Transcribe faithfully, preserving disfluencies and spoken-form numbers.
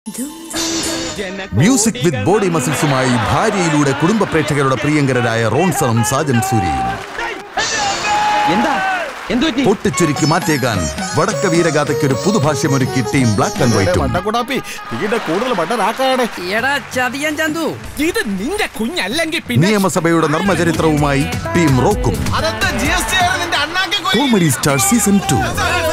Music with body മസിൽസുമായി ഭാര്യയിലൂടെ കുടുംബ പ്രേക്ഷകരുടെ പ്രിയങ്കരായ റോൺസണും സാജൻ സൂര്യയും പൊട്ടിച്ചുരുക്കി മാറ്റേകാൻ വടക്ക വീരഗാഥയ്ക്ക് ഒരു പുതുഭാഷ്യമൊരുക്കി ടീം ബ്ലാക്ക് ആൻഡ് വൈറ്റും നിയമസഭയുടെ നർമ്മചരിത്രവുമായി ടീം റോക്കും കോമഡി സ്റ്റാർ സീസൺ ടു.